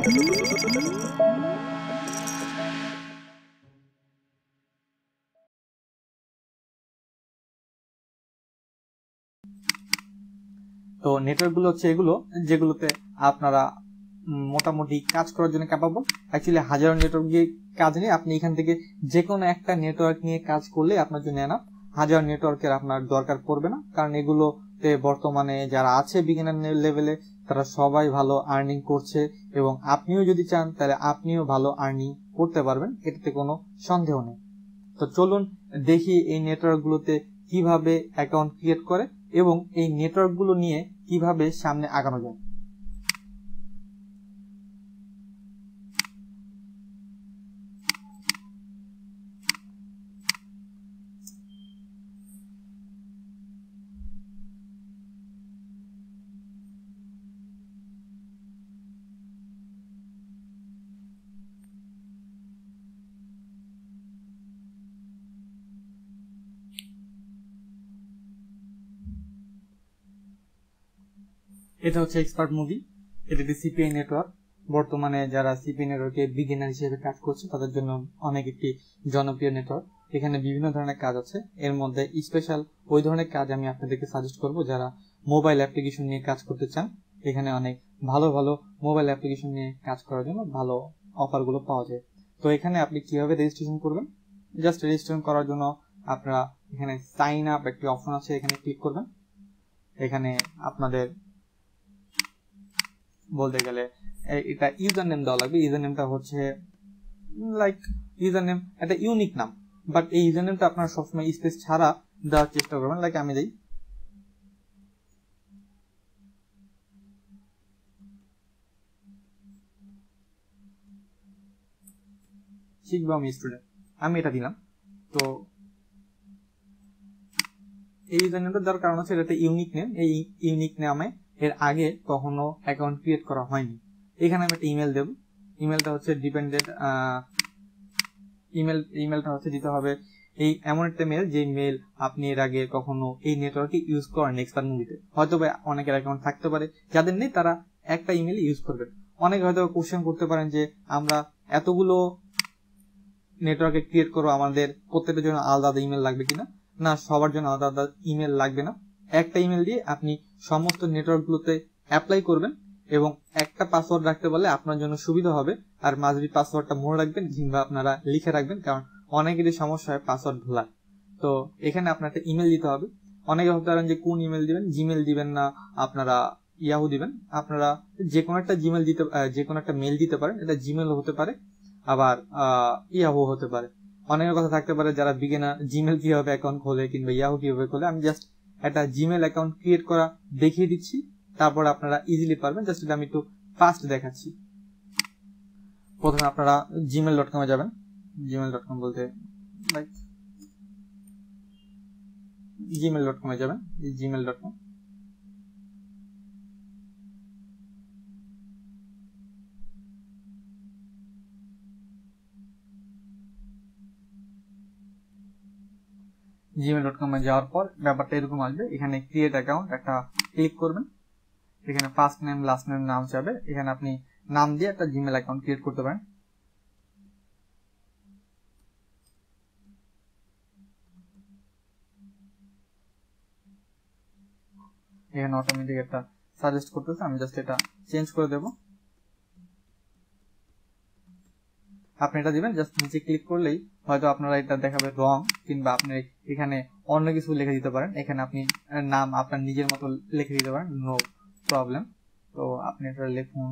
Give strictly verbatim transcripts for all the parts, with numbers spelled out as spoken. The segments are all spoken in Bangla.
তো নেটওয়ার্ক গুলো হচ্ছে এগুলো যেগুলোতে আপনারা মোটামুটি কাজ করার জন্য ক্যাপাবল। অ্যাকচুয়ালি হাজারো নেটওয়ার্ক দিয়ে কাজ নিয়ে আপনি এখান থেকে যে কোনো একটা নেটওয়ার্ক নিয়ে কাজ করলে আপনার জন্য এনাফ। হাজার নেটওয়ার্কের আপনার দরকার পড়বে না, কারণ এগুলোতে বর্তমানে যারা আছে বিগিনার লেভেলে তারা সবাই ভালো আর্নিং করছে, এবং আপনিও যদি চান তাহলে আপনিও ভালো আর্নিং করতে পারবেন, এটাতে কোনো সন্দেহ নেই। তো চলুন দেখি এই নেটওয়ার্ক গুলোতে কিভাবে অ্যাকাউন্ট ক্রিয়েট করে এবং এই নেটওয়ার্ক গুলো নিয়ে কিভাবে সামনে আগানো যায়। এটা হচ্ছে এক্সপার্ট মুভি, এটা একটি সিপিআই নেটওয়ার্ক। বর্তমানে যারা সিপিআই নেটওয়ার্কে বিগিনার হিসেবে কাজ করছে তাদের জন্য অনেক একটি জনপ্রিয় নেটওয়ার্ক। এখানে বিভিন্ন ধরনের কাজ আছে, এর মধ্যে স্পেশাল ওই ধরনের কাজ আমি আপনাদেরকে সাজেস্ট করব যারা মোবাইল অ্যাপ্লিকেশন নিয়ে কাজ করতে চান। এখানে অনেক ভালো ভালো মোবাইল অ্যাপ্লিকেশন নিয়ে কাজ করার জন্য ভালো অফারগুলো পাওয়া যায়। তো এখানে আপনি কিভাবে রেজিস্ট্রেশন করবেন, জাস্ট রেজিস্ট্রেশন করার জন্য আপনারা এখানে সাইন আপ একটি অপশন আছে, এখানে ক্লিক করবেন। এখানে আপনাদের বলতে গেলে এটা ইউজার নেম দেওয়া লাগবে। ইউজার নেমটা হচ্ছে লাইক ইউজার নেম একটা ইউনিক নাম, বাট এই ইউজার নেমটা আপনারা সবসময় স্পেস ছাড়া দেওয়ার চেষ্টা করবেন। লাইক আমি দিই শিখবো আমি স্টুডেন্ট, আমি এটা দিলাম। তো এই ইউজার নেমটা দেওয়ার কারণ হচ্ছে এটা ইউনিক নেম, এই ইউনিক নামে এর আগে কখনো অ্যাকাউন্ট ক্রিয়েট করা হয়নি। এখানে আমি একটা ইমেল দেব, ইমেলটা হচ্ছে ডিপেন্ডেন্ট ইমেল, ইমেলটা হচ্ছে দিতে হবে এই এমন একটা মেল যে মেল আপনি এর আগে কখনো এই নেটওয়ার্কে ইউজ করেন এক্সপার্ট মুভিতে। হয়তো বা অনেকের অ্যাকাউন্ট থাকতে পারে, যাদের নেই তারা একটা ইমেল ইউজ করবেন। অনেকে হয়তো কোশ্চেন করতে পারেন যে আমরা এতগুলো নেটওয়ার্কে ক্রিয়েট করবো, আমাদের প্রত্যেকটার জন্য আলাদা আলাদা ইমেল লাগবে কিনা। না, সবার জন্য আলাদা আলাদা ইমেল লাগবে না। একটা ইমেল দিয়ে আপনি সমস্ত নেটওয়ার্ক গুলোতে অ্যাপ্লাই করবেন, এবং একটা পাসওয়ার্ড রাখতে পারলে আপনার জন্য সুবিধা হবে। আর মাঝবি পাসওয়ার্ডটা মনে রাখবেন কিংবা আপনারা লিখে রাখবেন, কারণ অনেকেরই সমস্যা হয় পাসওয়ার্ড ভোলা। তো এখানে আপনার একটা ইমেল দিতে হবে। অনেকে ভাবতে পারেন যে কোন ইমেল দিবেন, জিমেল দিবেন না আপনারা ইয়াহু দিবেন। আপনারা যে কোনো একটা জিমেল দিতে যে কোনো একটা মেল দিতে পারেন, এটা জিমেল হতে পারে আবার ইয়াহু হতে পারে। অনেকের কথা থাকতে পারে যারা বিগিনার জিমেল কিভাবে অ্যাকাউন্ট খোলে কিংবা ইয়াহু কিভাবে খোলে। আমি জাস্ট একটা জিমেল অ্যাকাউন্ট ক্রিয়েট করা দেখিয়ে দিচ্ছি, তারপর আপনারা ইজিলি পারবেন। জাস্ট এটা আমি একটু ফাস্ট দেখাচ্ছি। প্রথমে আপনারা জিমেল ডট কমে যাবেন। জিমেল ডট কম বলতে লাইক জিমেল ডট কমে যাবেন, Gmail dot com. Gmail dot কমে যাওয়ার পর ব্যাপারটা এরকম আসবে। এখানে ক্রিয়েট অ্যাকাউন্ট একটা ক্লিক করবেন। এখানে ফার্স্ট নেম লাস্ট নেম নাম চাবে, এখানে আপনি নাম দিয়ে একটা জিমেল অ্যাকাউন্ট ক্রিয়েট করতে পারেন। এখানে অটোমেটিক একটা সাজেস্ট করতেছে, আমি জাস্ট এটা চেঞ্জ করে দেব। আপনি এটা দিবেন, জাস্ট নিচে ক্লিক করলেই হয়তো আপনারা এটা দেখাবে রং, কিংবা আপনি এখানে অন্য কিছু লিখে দিতে পারেন। এখানে আপনি নাম আপনার নিজের মতো লিখে দিতে পারেন, নো প্রবলেম। তো আপনি এটা লিখুন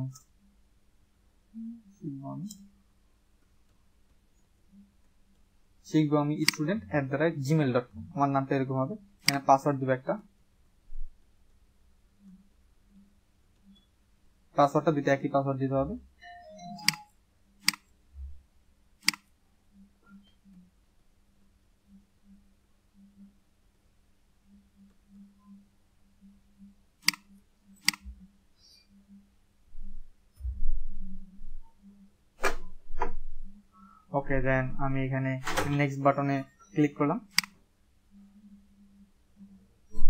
শিখবো আমি student at the rate Gmail dot com. আমার নামটা এরকম হবে। এখানে পাসওয়ার্ড দিবে একটা, পাসওয়ার্ডটা দুইটা একই পাসওয়ার্ড দিতে হবে। ওকে, দেন আমি এখানে নেক্সট বাটনে ক্লিক করলাম।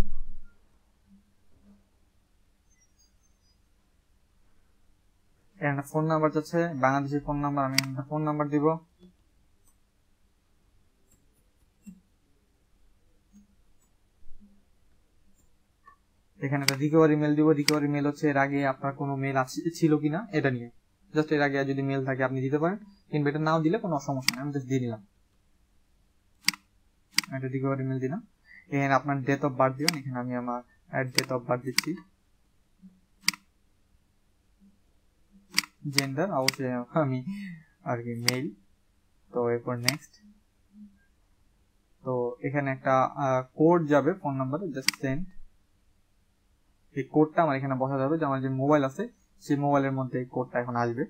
এখানে এখানে ফোন নাম্বার চাচ্ছে, বাংলাদেশের ফোন নাম্বার, আমি একটা ফোন নাম্বার দিব। এখানে একটা রিকভারি মেল দিব। রিকভারি মেল হচ্ছে এর আগে আপনার কোনো মেল ছিল কিনা এটা নিয়ে, জাস্ট এর আগে যদি মেল থাকে আপনি দিতে পারেন, কিন্তু এটা নাও দিলে কোনো সমস্যা নেই, আমি জাস্ট দিয়ে দিলাম। একটা রিকভারি মেল দিলাম। এখানে আপনার ডেট অফ বার্থ দিবেন, এখানে আমি আমার ডেট অফ বার্থ দিচ্ছি। জেন্ডার অবশ্যই আমি আর কি মেল। তো এরপর নেক্সট। তো এখানে একটা কোড যাবে ফোন নাম্বারে, জাস্ট সেন্ড। এই কোডটা আমার এখানে বসাতে হবে, যে আমার যে মোবাইল আছে সেই মোবাইলের মধ্যে এই কোডটা এখন আসবে।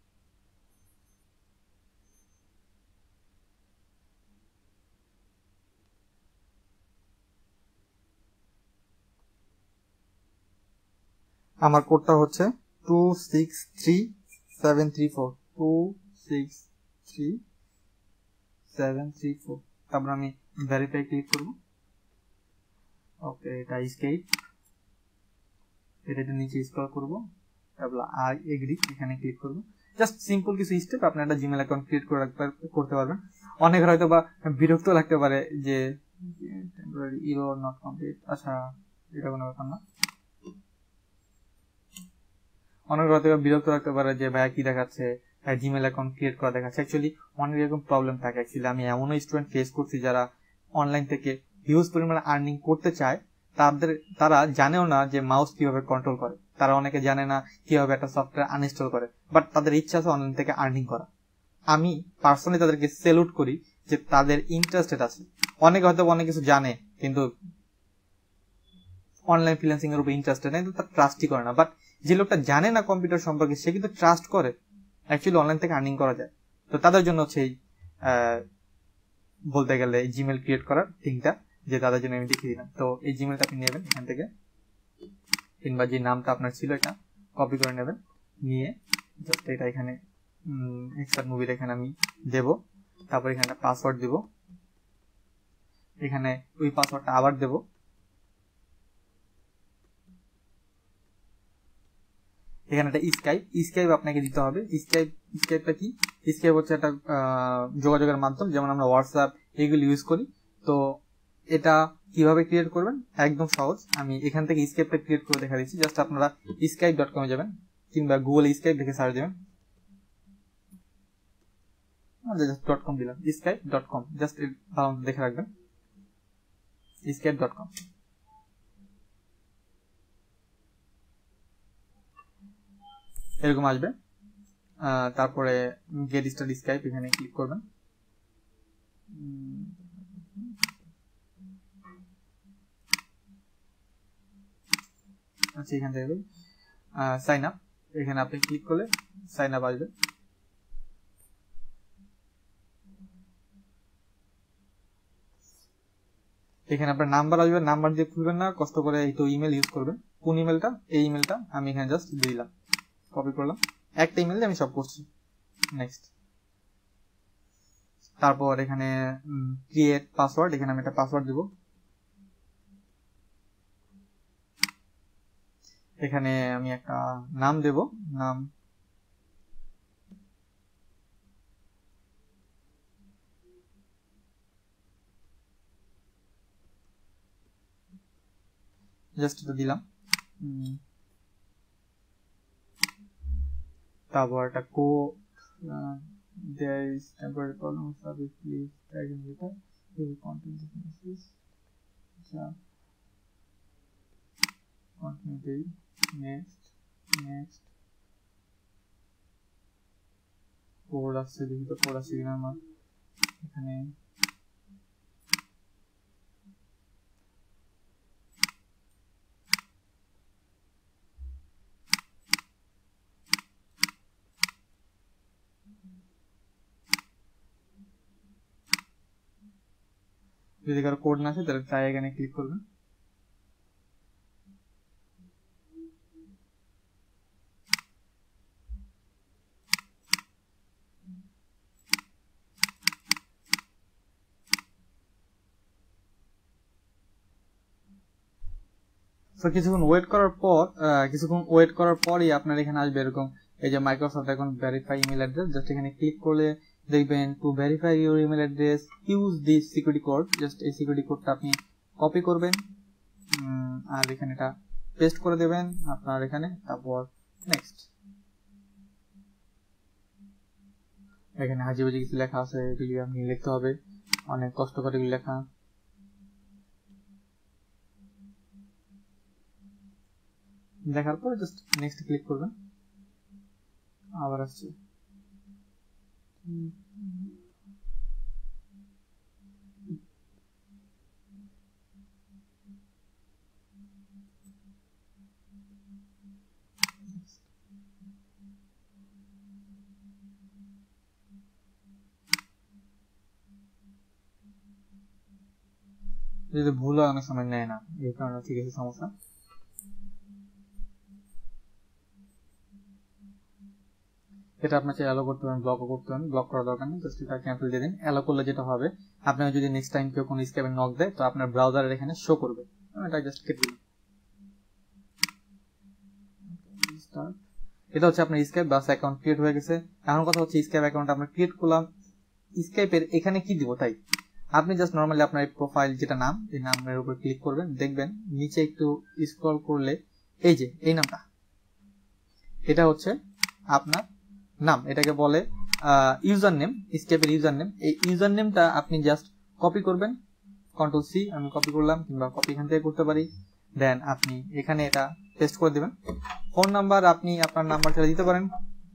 আমার কোডটা হচ্ছে two six three seven three four two six three seven three four. তারপর আমি ভেরিফাই ক্লিক করব। ওকে, এটা স্কেপ, এটা নিচে স্ক্রল করব, তারপর আই এগ্রি এখানে ক্লিক করব। জাস্ট সিম্পল কিছু স্টেপ আপনি একটা জিমেল অ্যাকাউন্ট ক্রিয়েট করে করতে পারবেন। অনেকের হয়তো বা বিরক্ত লাগতে পারে যে টেম্পোরারি এরর নট কমপ্লিট। আচ্ছা, এটা কোনো ব্যাপার না। অনেক হয়তো বিরক্ত লাগতে পারে যে ভাইয়া কি দেখাচ্ছে, জিমেল অ্যাকাউন্ট ক্রিয়েট করা দেখাচ্ছে। অ্যাকচুয়ালি অনেক রকম প্রবলেম থাকে। অ্যাকচুয়ালি আমি এমনও স্টুডেন্ট ফেস করছি যারা অনলাইন থেকে হিউজ পরিমাণে আর্নিং করতে চায়, তাদের তারা জানেও না যে মাউস কিভাবে কন্ট্রোল করে, তারা অনেকে জানে না কিভাবে একটা সফটওয়্যার আনইনস্টল করে, বাট তাদের ইচ্ছা আছে অনলাইন থেকে আর্নিং করা। আমি পার্সোনালি তাদেরকে সেলুট করি যে তাদের ইন্টারেস্টেড আছে। অনেকে হয়তো অনেক কিছু জানে কিন্তু অনলাইন ফ্রিল্যান্সিং এর উপর ইন্টারেস্টেড নেই, তার ট্রাস্টই করে না। বাট যে লোকটা জানে না কম্পিউটার সম্পর্কে, সে কিন্তু ট্রাস্ট করে অ্যাকচুয়ালি অনলাইন থেকে আর্নিং করা যায়। তো তাদের জন্য হচ্ছে এই বলতে গেলে জিমেল ক্রিয়েট করার থিংটা, যে তাদের জন্য আমি দেখিয়ে দিলাম। তো এই জিমেলটা আপনি নেবেন এখান থেকে, কিংবা যে নামটা আপনার ছিল এটা কপি করে নেবেন, নিয়ে জাস্ট এটা এখানে এক্সপার্ট মুভির এখানে আমি দেব। তারপর এখানে পাসওয়ার্ড দিব, এখানে ওই পাসওয়ার্ডটা আবার দেব। এখানে একটা স্কাইপ স্কাইপ আপনাকে দিতে হবে। স্কাইপ স্কাইপটা কি? স্কাইপ হচ্ছে একটা যোগাযোগের মাধ্যম, যেমন আমরা হোয়াটসঅ্যাপ এগুলো ইউজ করি। তো এটা কিভাবে ক্রিয়েট করবেন একদম সহজ, আমি এখান থেকে স্কাইপটা ক্রিয়েট করে দেখা দিচ্ছি। জাস্ট আপনারা স্কাইপ ডট কমে যাবেন, কিংবা গুগল স্কাইপ দেখে সার্চ দেবেন। ডট কম দিলাম, স্কাইপ ডট কম, জাস্ট ভালো দেখে রাখবেন, স্কাইপ ডট কম। এরকম আসবে। তারপরে গেট স্টার্ট স্কাইপ এখানে ক্লিক করবেন। আচ্ছা, এখান থেকে সাইন আপ, এখানে আপনি ক্লিক করলে সাইন আপ আসবে। এখানে আপনার নাম্বার আসবে, নাম্বার দিয়ে খুলবেন না, কষ্ট করে এই তো ইমেল ইউজ করবেন। কোন ইমেলটা? এই ইমেলটা আমি এখানে জাস্ট দিয়ে দিলাম, কপি করলাম। একটা ইমেল দিয়ে আমি সব করছি। নেক্সট। তারপর এখানে ক্রিয়েট পাসওয়ার্ড, এখানে আমি একটা পাসওয়ার্ড দিব। এখানে আমি একটা নাম দেব, নাম জাস্ট এটা দিলাম। তারপর একটা কো there is temporary problem with service, please try again later, you will content this message. আচ্ছা, continue দেই, next next কোড আসছে, দেখি তো কোড আসছে কিনা আমার এখানে। যদি কারো কোড না আসে তাহলে ট্রাই এখানে ক্লিক করবেন। তো কিছুক্ষণ ওয়েট করার পর কিছুক্ষণ ওয়েট করার পরই আপনার এখানে আসবে এরকম এই যে মাইক্রোসফট এখন ভেরিফাই ইমেল অ্যাড্রেস, জাস্ট এখানে ক্লিক করলে দেখবেন to verify your email address use this security code. Just এই সিকিউরিটি কোডটা আপনি কপি করবেন আর এখানে এটা পেস্ট করে দেবেন আপনার এখানে, তারপর নেক্সট। এখানে হাজিবাজি কিছু লেখা আছে, এগুলি আপনি লিখতে হবে, অনেক কষ্ট করে এগুলি লেখা। দেখার পর জাস্ট নেক্সট ক্লিক করবেন, আবার আসছে। যদি ভুল হয় অনেক সময় নেয় না, এই কারণে ঠিক আছে সমস্যা। এটা আপনার চাই অ্যালো করতে পারেন, ব্লকও করতে পারেন, ব্লক করার দরকার নেই, জাস্ট এটা ক্যান্সেল দিয়ে দিন। অ্যালো করলে যেটা হবে, আপনার যদি নেক্সট টাইম কেউ কোনো স্ক্যামে নক দেয় তো আপনার ব্রাউজারের এখানে শো করবে। এটা জাস্ট কেটে দিন। এটা হচ্ছে আপনার স্কাইপ বাস অ্যাকাউন্ট ক্রিয়েট হয়ে গেছে। এখন কথা হচ্ছে স্কাইপ অ্যাকাউন্ট আমরা ক্রিয়েট করলাম, স্কাইপের এখানে কি দিব তাই আপনি জাস্ট নরমালি আপনার প্রোফাইল যেটা নাম, এই নামের উপর ক্লিক করবেন, দেখবেন নিচে একটু স্ক্রল করলে এই যে এই নামটা, এটা হচ্ছে আপনার নাম, এটাকে বলে ইউজার নেম, স্কেপের ইউজার নেম। এই ইউজার নেমটা আপনি জাস্ট কপি করবেন, কন্ট্রোল সি আমি কপি করলাম, কিংবা কপি এখান থেকে করতে পারি। দেন আপনি এখানে এটা পেস্ট করে দেবেন। ফোন নাম্বার আপনি আপনার নাম্বারটা দিতে পারেন,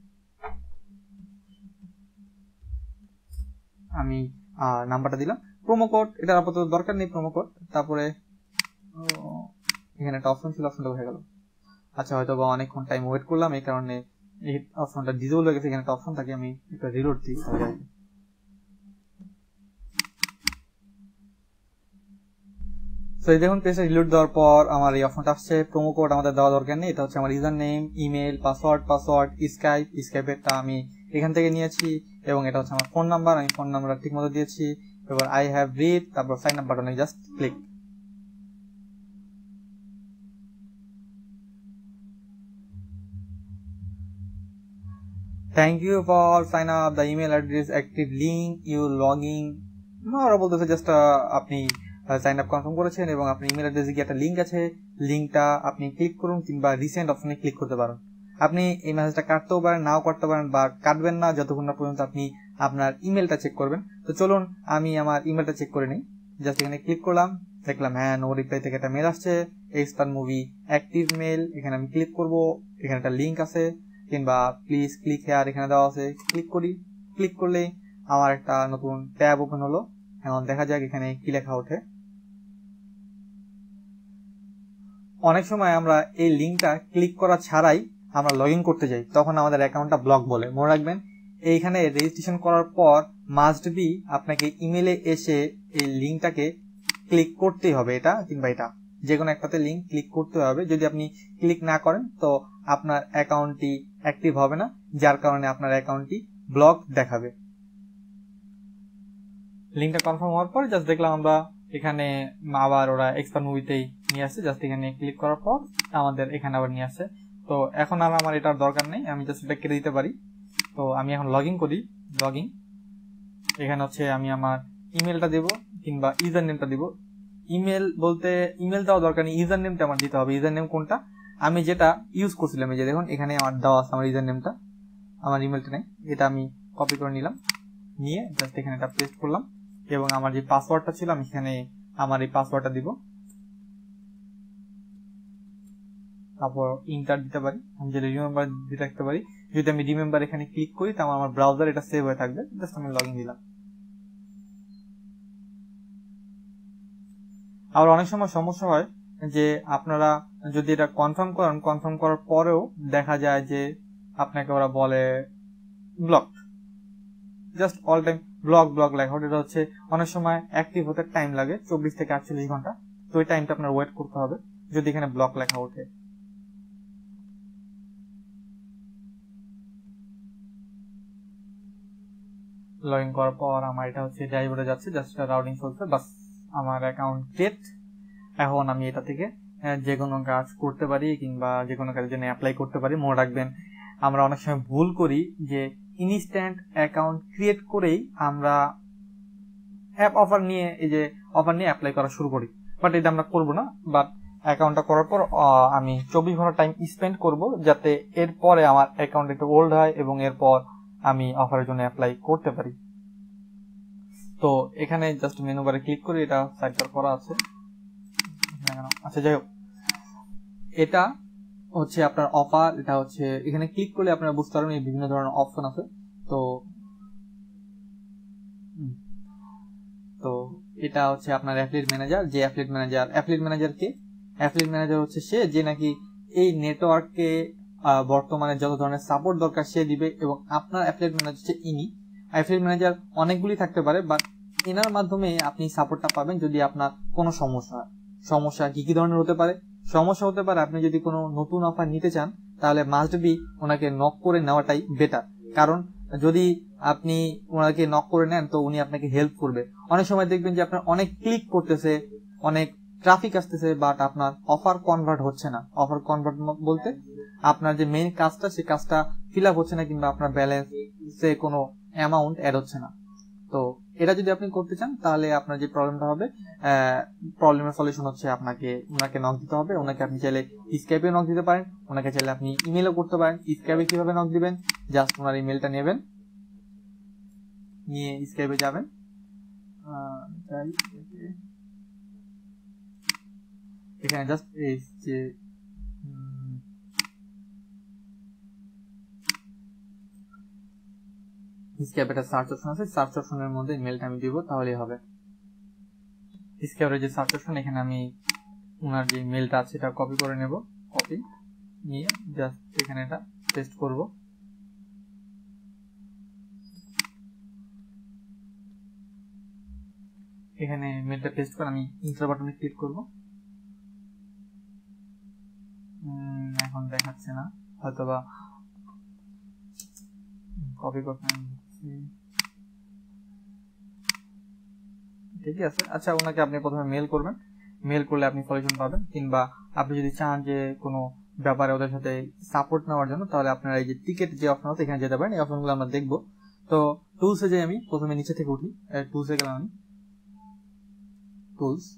আমি নাম্বারটা দিলাম। প্রোমো কোড এটা আপাতত দরকার নেই, প্রোমো কোড। তারপরে এখানে একটা অপশন ছিল, অপশনটা হয়ে গেল। আচ্ছা, হয়তো বা অনেকক্ষণ টাইম ওয়েট করলাম, এই কারণে এই অপশনটা ডিসেবল হয়ে গেছে। এখানে একটা অপশন থাকে, আমি একটা রিলোড দিই তাহলে। সো এই দেখুন পেজটা রিলোড দেওয়ার পর আমার এই অপশনটা আসছে। প্রোমো কোড আমাদের দেওয়া দরকার নেই, এটা হচ্ছে আমার user name, email, password, password Skype, স্কাইপেরটা আমি এখান থেকে নিয়েছি, এবং এটা হচ্ছে আমার ফোন নাম্বার, আমি ফোন নাম্বারটা ঠিক মতো দিয়েছি। এবার আই হ্যাভ রিড, তারপর সাইন আপ বাটনে just click. Thank you for sign up, the email address active, link you logging. ওরা বলতেছে জাস্ট আপনি সাইন আপ কনফার্ম করেছেন এবং আপনার ইমেল অ্যাড্রেসে কি একটা লিঙ্ক আছে, লিঙ্কটা আপনি ক্লিক করুন, কিংবা রিসেন্ট অপশনে ক্লিক করতে পারেন। আপনি এই মেসেজটা কাটতেও পারেন, নাও কাটতে পারেন, বা কাটবেন না যতক্ষণ না পর্যন্ত আপনি আপনার ইমেলটা চেক করবেন। তো চলুন আমি আমার ইমেলটা চেক করে নিই। জাস্ট এখানে ক্লিক করলাম, দেখলাম হ্যাঁ নো রিপ্লাই থেকে একটা মেল আসছে, এক্সপার্ট মুভি অ্যাক্টিভ মেল। এখানে আমি ক্লিক করব, এখানে একটা লিঙ্ক আছে, কিংবা প্লিজ ক্লিক হেয়ার এখানে দেওয়া আছে, ক্লিক করি। ক্লিক করলে আমার একটা নতুন ট্যাব ওপেন হলো। এখন দেখা যাক এখানে কি লেখা ওঠে। অনেক সময় আমরা এই লিঙ্কটা ক্লিক করা ছাড়াই আমরা লগ ইন করতে যাই, তখন আমাদের অ্যাকাউন্টটা ব্লক বলে। মনে রাখবেন এইখানে রেজিস্ট্রেশন করার পর মাস্ট বি আপনাকে ইমেলে এসে এই লিঙ্কটাকে ক্লিক করতেই হবে, এটা কিংবা এটা যে কোনো একটাতে লিঙ্ক ক্লিক করতে হবে। যদি আপনি ক্লিক না করেন তো আপনার অ্যাকাউন্টটি অ্যাক্টিভ হবে না, যার কারণে আপনার অ্যাকাউন্টটি ব্লক দেখাবে। লিঙ্কটা কনফার্ম হওয়ার পর জাস্ট দেখলাম আমরা এখানে আবার ওরা এক্সপার্ট মুভিতেই নিয়ে আসছে। জাস্ট এখানে ক্লিক করার পর আমাদের এখানে আবার নিয়ে আসছে। তো এখন আর আমার এটার দরকার নেই, আমি জাস্ট এটা কেটে দিতে পারি। তো আমি এখন লগ ইন করি, লগ ইন। এখানে হচ্ছে আমি আমার ইমেলটা দেব, কিংবা ইউজার নেমটা দিব। ইমেল বলতে ইমেল দেওয়া দরকার নেই, ইউজার নেমটা আমার দিতে হবে। ইউজার নেম কোনটা, আমি যেটা ইউজ করছিলাম, এই যে দেখুন এখানে আমার দেওয়া আছে আমার ইউজার নেমটা, আমার ইমেলটা নেই, এটা আমি কপি করে নিলাম, নিয়ে জাস্ট এখানে এটা পেস্ট করলাম। এবং আমার যে পাসওয়ার্ডটা ছিল আমি এখানে আমার এই পাসওয়ার্ডটা দিব, তারপর ইন্টার দিতে পারি, আমি যদি রিমেম্বার দিতে রাখতে পারি। যদি আমি রিমেম্বার এখানে ক্লিক করি তাহলে আমার ব্রাউজার এটা সেভ হয়ে থাকবে। জাস্ট আমি লগ ইন দিলাম। আবার অনেক সময় সমস্যা হয় যে আপনারা যদি এটা কনফার্ম করেন, কনফার্ম করার পরেও দেখা যায় যে আপনাকে ওরা বলে blocked. Just all time block block লেখা, এটা হচ্ছে অনেক সময় অ্যাক্টিভ হতে টাইম লাগে চব্বিশ থেকে আটচল্লিশ ঘন্টা। তো ওই টাইমটা আপনার ওয়েট করতে হবে যদি এখানে ব্লক লেখা ওঠে। লগ ইন করার পর আমার এটা হচ্ছে ড্যাশবোর্ডে যাচ্ছে, জাস্ট রাউটিং চলছে, বাস আমার অ্যাকাউন্ট ক্রিয়েট। এখন আমি এটা থেকে যে কোনো কাজ করতে পারি, কিংবা যে কোনো কাজের জন্য অ্যাপ্লাই করতে পারি। মনে রাখবেন আমরা অনেক সময় ভুল করি যে ইনস্ট্যান্ট অ্যাকাউন্ট ক্রিয়েট করেই আমরা অ্যাপ অফার নিয়ে এই যে অফার নিয়ে অ্যাপ্লাই করা শুরু করি, বাট এটা আমরা করবো না। বাট অ্যাকাউন্টটা করার পর আমি চব্বিশ ঘন্টা টাইম স্পেন্ড করব যাতে এরপরে আমার অ্যাকাউন্ট একটু ওল্ড হয় এবং এরপর আমি অফারের জন্য অ্যাপ্লাই করতে পারি। তো এখানে জাস্ট মেনু বারে ক্লিক করে এটা সাইড বার করা আছে। আচ্ছা যাই হোক, এটা হচ্ছে আপনার অফার। এটা হচ্ছে এখানে ক্লিক করলে আপনারা বুঝতে পারবেন এই বিভিন্ন ধরনের অপশন আছে। তো তো এটা হচ্ছে আপনার অ্যাফিলিয়েট ম্যানেজার। যে অ্যাফিলিয়েট ম্যানেজার অ্যাফিলিয়েট ম্যানেজার কে অ্যাফিলিয়েট ম্যানেজার হচ্ছে সে যে নাকি এই নেটওয়ার্কে বর্তমানে যত ধরনের সাপোর্ট দরকার সে দিবে, এবং আপনার অ্যাফিলিয়েট ম্যানেজার হচ্ছে ইনি। অ্যাফিলিয়েট ম্যানেজার অনেকগুলি থাকতে পারে, বাট এনার মাধ্যমে আপনি সাপোর্টটা পাবেন যদি আপনার কোনো সমস্যা হয়। সমস্যা কি কি ধরনের হতে পারে? সমস্যা হতে পারে আপনি যদি কোনো নতুন অফার নিতে চান তাহলে মাস্ট বি ওনাকে নক করে নেওয়াটাই বেটার, কারণ যদি আপনি ওনাকে নক করে নেন তো উনি আপনাকে হেল্প করবে। অনেক সময় দেখবেন যে আপনার অনেক ক্লিক করতেছে, অনেক ট্রাফিক আসতেছে, বাট আপনার অফার কনভার্ট হচ্ছে না। অফার কনভার্ট বলতে আপনার যে মেইন কাজটা সেই কাজটা ফিল আপ হচ্ছে না, কিংবা আপনার ব্যালেন্সে কোনো অ্যামাউন্ট অ্যাড হচ্ছে না। তো এটা যদি আপনি করতে চান তাহলে আপনার যে প্রবলেমটা হবে, প্রবলেমের সলিউশন হচ্ছে আপনাকে ওনাকে নক দিতে হবে। ওনাকে আপনি চাইলে স্কাইপে নক দিতে পারেন, ওনাকে চাইলে আপনি ইমেলও করতে পারেন। স্কাইপে কিভাবে নক দিবেন? জাস্ট ওনার ইমেলটা নেবেন, নিয়ে স্কাইপে যাবেন। এখানে জাস্ট এই যে স্কাইপে একটা সার্চ অপশন আছে, সার্চ অপশনের মধ্যে ইমেলটা আমি দিব, তাহলেই হবে। স্কাইপের যে সার্চ অপশন, এখানে আমি ওনার যে মেলটা আছে এটা কপি করে নেব। কপি নিয়ে জাস্ট এখানে এটা পেস্ট করব। এখানে মেলটা পেস্ট করে আমি ইন্টার বাটনে ক্লিক করব। এখন দেখাচ্ছে না, হয়তোবা কপি করতে ঠিকই আছে। আচ্ছা, ওনাকে আপনি প্রথমে মেল করবেন, মেল করলে আপনি সলিউশন পাবেন। কিংবা আপনি যদি চান যে কোনো ব্যাপারে ওদের সাথে সাপোর্ট নেওয়ার জন্য, তাহলে আপনারা এই যে টিকেট যে অপশন আছে এখানে যেতে পারেন। এই অপশনগুলো আমরা দেখবো। তো টুলসে যে আমি প্রথমে নিচে থেকে উঠি, টুলসে গেলাম আমি, টুলস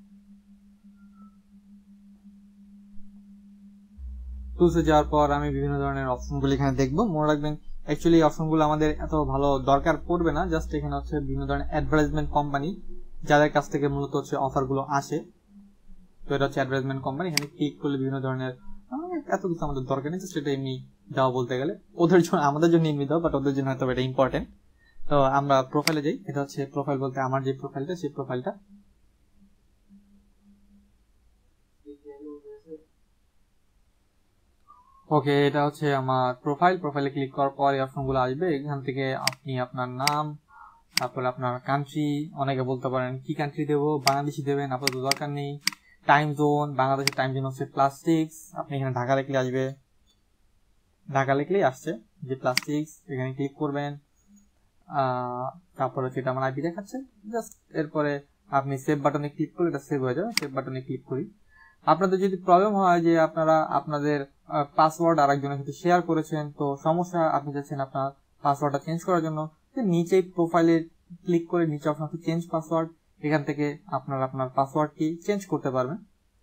টুলসে যাওয়ার পর আমি বিভিন্ন ধরনের অপশনগুলো এখানে দেখবো। মনে রাখবেন অ্যাকচুয়ালি অপশনগুলো আমাদের এত ভালো দরকার পড়বে না। জাস্ট এখানে হচ্ছে বিভিন্ন ধরনের অ্যাডভার্টাইজমেন্ট কোম্পানি যাদের কাছ থেকে মূলত হচ্ছে অফারগুলো আসে। তো এটা হচ্ছে অ্যাডভার্টাইজমেন্ট কোম্পানি। এখানে ক্লিক করলে বিভিন্ন ধরনের এত কিছু আমাদের দরকার নেই, সেটা এমনি দাও বলতে গেলে ওদের জন্য, আমাদের জন্য এমনি দাও, বাট ওদের জন্য হয়তো এটা ইম্পর্টেন্ট। তো আমরা প্রোফাইলে যাই। এটা হচ্ছে প্রোফাইল বলতে আমার যে প্রোফাইলটা, সেই প্রোফাইলটা ওকে, এটা হচ্ছে আমার প্রোফাইল। প্রোফাইলে ক্লিক করার পর এই অপশনগুলো আসবে। এখান থেকে আপনি আপনার নাম, তারপরে আপনার কান্ট্রি, অনেকে বলতে পারেন কি কান্ট্রি দেবো, বাংলাদেশি দেবেন, আপাতত দরকার নেই। টাইম জোন, বাংলাদেশের টাইম জোন হচ্ছে প্লাস সিক্স। আপনি এখানে ঢাকা লিখলে আসবে, ঢাকা লিখলেই আসছে যে প্লাস সিক্স। এখানে ক্লিক করবেন, তারপরে সেটা আমার আইপি দেখাচ্ছে। জাস্ট এরপরে আপনি সেভ বাটনে ক্লিক করে এটা সেভ হয়ে যাবে। সেভ বাটনে ক্লিক করি। আপনাদের যদি প্রবলেম হয় যে আপনারা আপনাদের পাসওয়ার্ড আরেকজনের সাথে শেয়ার করেছেন, তো সমস্যা, আপনি চাচ্ছেন আপনার পাসওয়ার্ডটা চেঞ্জ করার জন্য, নিচে প্রোফাইলে ক্লিক করে নিচে অপশন আছে চেঞ্জ পাসওয়ার্ড। এখান থেকে আপনারা আপনার পাসওয়ার্ডটি চেঞ্জ করতে পারবেন।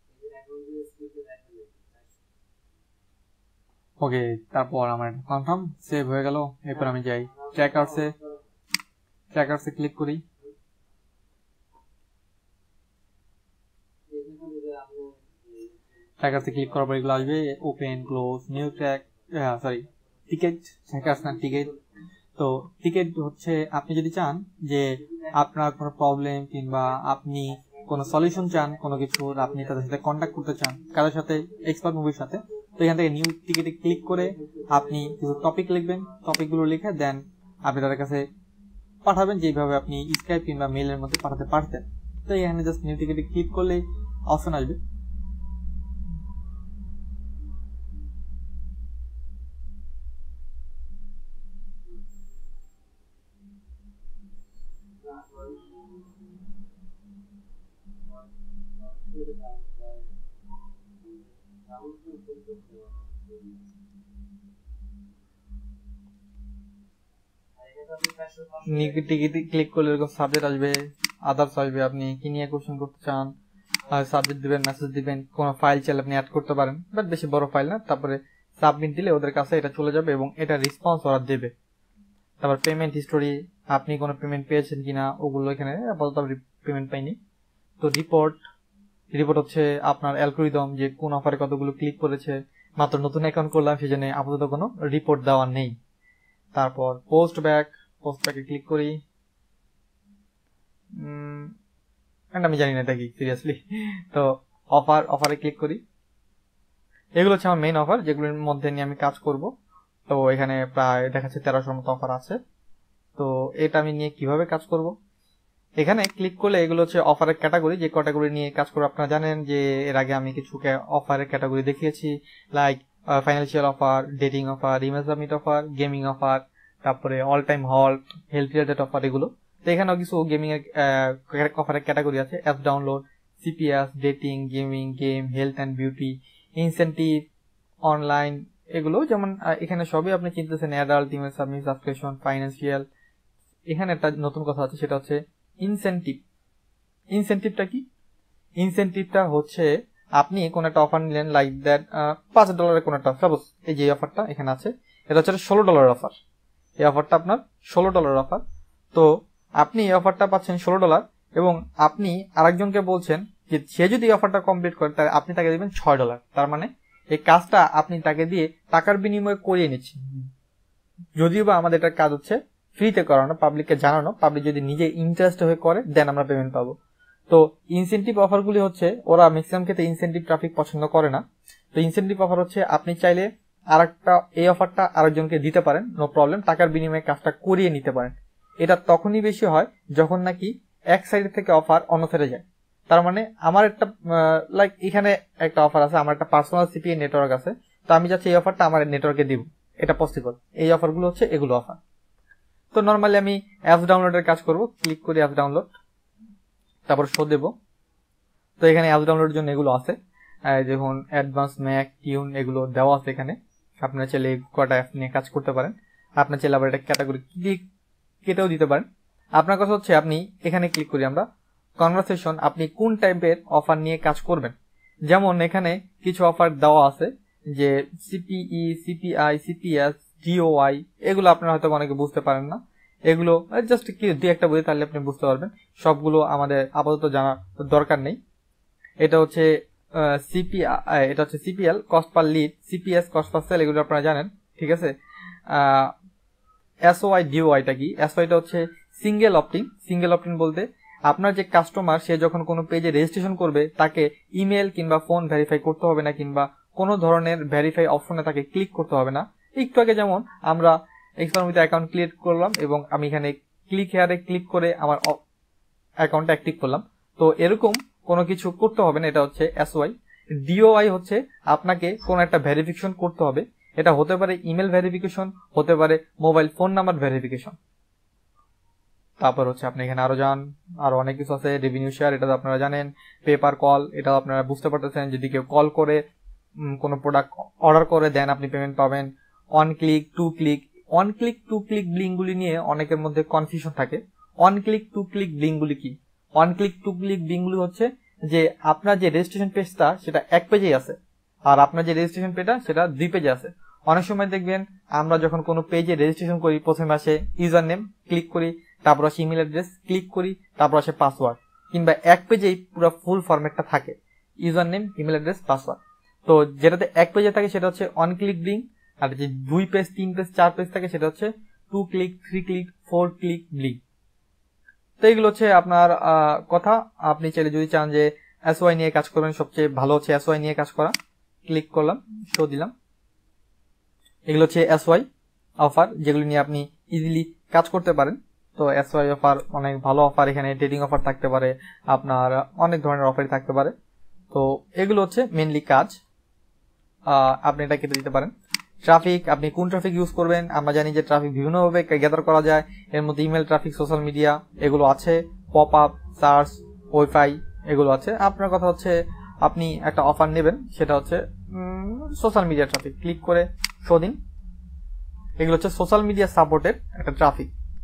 ওকে, তারপর আমার কনফার্ম সেভ হয়ে গেল। এরপর আমি যাই ট্র্যাকারসে, ট্র্যাকারসে ক্লিক করি। ট্র্যাকারসে ক্লিক করার পর এগুলো আসবে, open, close, new track, sorry ticket, trackers না টিকেট। তো টিকেট হচ্ছে আপনি যদি চান যে আপনার কোনো প্রবলেম কিংবা আপনি কোনো সলিউশন চান কোনো কিছুর, আপনি তাদের সাথে কন্ট্যাক্ট করতে চান, কারোর সাথে, এক্সপার্ট মুভির সাথে, তো এখান থেকে নিউ টিকেটে ক্লিক করে আপনি কিছু টপিক লিখবেন। টপিকগুলো লিখে দেন আপনি তাদের কাছে পাঠাবেন, যেভাবে আপনি স্কাইপ কিংবা মেইলের মধ্যে পাঠাতে পারতেন। তো এখানে জাস্ট নিউ টিকেটে ক্লিক করলেই অপশন আসবে। টিকিট ক্লিক করলে এরকম সাবজেক্ট আসবে, আদার্স আসবে, আপনি কি নিয়ে কোশ্চেন করতে চান, সাবজেক্ট দিবেন, মেসেজ দিবেন, কোনো ফাইল চাইলে আপনি অ্যাড করতে পারেন, বাট বেশি বড় ফাইল না। তারপরে সাবমিট দিলে ওদের কাছে এটা চলে যাবে এবং এটা রেসপন্স ওরা দেবে। তারপর পেমেন্ট হিস্টোরি, আপনি কোনো পেমেন্ট পেয়েছেন কিনা ওগুলো এখানে আপাতত পেমেন্ট পাইনি। তো রিপোর্ট, রিপোর্ট হচ্ছে আপনার অ্যালগরিদম যে কোন অফারে কতগুলো ক্লিক করেছে, মাত্র নতুন অ্যাকাউন্ট করলাম সেজন্য আপাতত কোনো রিপোর্ট দেওয়া নেই। তারপর পোস্ট ব্যাক, পোস্ট ব্যাকে ক্লিক করি, আমি জানি না এটা কি সিরিয়াসলি। তো অফার, অফারে ক্লিক করি, এগুলো হচ্ছে আমার মেইন অফার যেগুলোর মধ্যে নিয়ে আমি কাজ করব। তো এখানে প্রায় দেখাচ্ছে তেরোশোর মতো অফার আছে। তো এটা আমি নিয়ে কিভাবে কাজ করব, এখানে ক্লিক করলে এগুলো হচ্ছে অফারের ক্যাটাগরি, যে ক্যাটাগরি নিয়ে কাজ করবো। আপনারা জানেন যে এর আগে আমি কিছু অফারের ক্যাটাগরি দেখিয়েছি, like financial offer, dating offer, email submit offer, gaming offer, তারপরে all time halt, health related offer এগুলো। তো এখানেও কিছু গেমিং এর অফারের ক্যাটাগরি আছে, app download, CPS, dating, gaming, game, health and beauty, incentive, online, এগুলো যেমন এখানে সবই আপনি চিনতেছেন, adult, email submit, subscription, financial. এখানে একটা নতুন কথা আছে, সেটা হচ্ছে ইনসেন্টিভ। ইনসেন্টিভটা কি? ইনসেন্টিভটা হচ্ছে আপনি কোন একটা অফার নিলেন, লাইক দ্যাট পাঁচ ডলারের কোন একটা, সাপোজ এই যে অফারটা এখানে আছে, এটা হচ্ছে ষোলো ডলারের অফার। এই অফারটা আপনার ষোলো ডলারের অফার। তো আপনি এই অফারটা পাচ্ছেন ষোলো ডলার এবং আপনি আরেকজনকে বলছেন যে সে যদি অফারটা কমপ্লিট করে তাহলে আপনি তাকে দিবেন ছয় ডলার। তার মানে এই কাজটা আপনি তাকে দিয়ে টাকার বিনিময়ে করিয়ে নিচ্ছেন। যদিও বা আমাদের এটা কাজ হচ্ছে ফ্রিতে করানো, পাবলিককে জানানো, পাবলিক যদি নিজে ইন্টারেস্ট হয়ে করে দেন আমরা পেমেন্ট পাবো। তো ইনসেন্টিভ অফারগুলি হচ্ছে, ওরা ম্যাক্সিমাম ক্ষেত্রে ইনসেন্টিভ ট্রাফিক পছন্দ করে না। তো ইনসেন্টিভ অফার হচ্ছে আপনি চাইলে আরেকটা এই অফারটা আরেকজনকে দিতে পারেন, নো প্রবলেম, টাকার বিনিময়ে কাজটা করিয়ে নিতে পারেন। এটা তখনই বেশি হয় যখন নাকি এক সাইড থেকে অফার অন্য সাইডে যায়। তার মানে আমার একটা লাইক এখানে একটা অফার আছে, আমার একটা পার্সোনাল সিপিএ নেটওয়ার্ক আছে, তো আমি যাচ্ছি এই অফারটা আমার নেটওয়ার্কে দিব, এটা পসিবল। এই অফারগুলো হচ্ছে এগুলো অফার। তো নর্মালি আমি অ্যাপস ডাউনলোডের কাজ করব, ক্লিক করি অ্যাপস ডাউনলোড, তারপর শো দেব। তো এখানে অ্যাপস ডাউনলোডের জন্য এগুলো আছে, যখন অ্যাডভান্স, ম্যাক, টিউন এগুলো দেওয়া আছে এখানে। আপনারা চাইলে কটা অ্যাপ নিয়ে কাজ করতে পারেন, আপনার চাইলে আবার এটা ক্যাটাগরি ক্লিক কেটেও দিতে পারেন। আপনার কথা হচ্ছে আপনি এখানে ক্লিক করি আমরা কনভারসেশন, আপনি কোন টাইপের অফার নিয়ে কাজ করবেন। যেমন এখানে কিছু অফার দেওয়া আছে যে সিপিই, সিপিআই, সিপিএস, জিওআই, এগুলো আপনারা হয়তো অনেকে বুঝতে পারেন না। এগুলো জাস্ট কি দুই একটা বই তাহলে আপনি বুঝতে পারবেন, সবগুলো আমাদের আপাতত জানার দরকার নেই। এটা হচ্ছে সিপিআই, এটা হচ্ছে CPL, cost per lead, CPS, cost per sale, এগুলো আপনারা জানেন, ঠিক আছে। এসওআই, ডিওআইটা কি? এসওআইটা হচ্ছে সিঙ্গেল অপটিং। সিঙ্গেল অপটিং বলতে আপনার যে কাস্টমার, সে যখন কোনো পেজে রেজিস্ট্রেশন করবে তাকে ইমেল কিংবা ফোন ভেরিফাই করতে হবে না, কিংবা কোনো ধরনের ভেরিফাই অপশনে তাকে ক্লিক করতে হবে না। একটু আগে যেমন আমরা এক্সপার্মিতে অ্যাকাউন্ট ক্রিয়েট করলাম এবং আমি এখানে ক্লিক হেয়ারে ক্লিক করে আমার অ্যাকাউন্টটা অ্যাক্টিভ করলাম, তো এরকম কোনো কিছু করতে হবে না। এটা হচ্ছে এসওআই। ডিওআই হচ্ছে আপনাকে কোনো একটা ভেরিফিকেশন করতে হবে, এটা হতে পারে ইমেল ভেরিফিকেশন, হতে পারে মোবাইল ফোন নাম্বার ভেরিফিকেশন। তারপর হচ্ছে আপনি এখানে আরো যান, আরো অনেক কিছু আছে, রেভিনিউ শেয়ার, এটা আপনারা জানেন, পেপার কল, এটা আপনারা বুঝতে পারতেছেন, যদি কেউ কল করে কোনো প্রোডাক্ট অর্ডার করে দেন আপনি পেমেন্ট পাবেন। One click, two click, one click two click লিঙ্কগুলি নিয়ে অনেকের মধ্যে কনফিউশন থাকে। অন ক্লিক টু ক্লিক লিঙ্কগুলি কি? অন ক্লিক টু ক্লিক লিঙ্কগুলি হচ্ছে যে আপনার যে রেজিস্ট্রেশন পেজটা সেটা এক পেজেই আছে, আর আপনার যে রেজিস্ট্রেশন পেজটা সেটা দুই পেজে আছে। অনেক সময় দেখবেন আমরা যখন কোনো পেজে রেজিস্ট্রেশন করি, প্রথমে আসে ইউজার নেম, ক্লিক করি, তারপর আসে ইমেল অ্যাড্রেস, ক্লিক করি, তারপর আসে পাসওয়ার্ড, কিংবা এক পেজেই পুরো ফুল ফরম্যাটটা থাকে, user name, email address, password. তো যেটাতে এক পেজে থাকে সেটা হচ্ছে অন ক্লিক লিঙ্ক, আর যে দুই পেজ, তিন পেজ, চার পেজ থাকে সেটা হচ্ছে two click, three click, four click link. তো এগুলো হচ্ছে আপনার কথা। আপনি চাইলে যদি চান যে এসওআই নিয়ে কাজ করবেন, সবচেয়ে ভালো হচ্ছে এসওআই নিয়ে কাজ করা। ক্লিক করলাম, শো দিলাম। এগুলো হচ্ছে এসওআই অফার, যেগুলো নিয়ে আপনি ইজিলি কাজ করতে পারেন। তো এসওআই অফার অনেক ভালো অফার, এখানে ডেটিং অফার থাকতে পারে, আপনার অনেক ধরনের অফারই থাকতে পারে। তো এগুলো হচ্ছে মেনলি কাজ, আপনি এটা কেটে দিতে পারেন। ট্রাফিক, আপনি কোন ট্রাফিক ইউজ করবেন। আমরা জানি যে ট্রাফিক বিভিন্নভাবে গ্যাদার করা যায়, এর মধ্যে ইমেল ট্রাফিক, সোশ্যাল মিডিয়া এগুলো আছে, পপ আপ, সার্চ, ওয়াইফাই এগুলো আছে। আপনার কথা হচ্ছে আপনি একটা অফার নেবেন, সেটা হচ্ছে সোশ্যাল মিডিয়া ট্রাফিক, ক্লিক করে শো দিন। এগুলো হচ্ছে সোশ্যাল মিডিয়া সাপোর্টের একটা ট্রাফিক।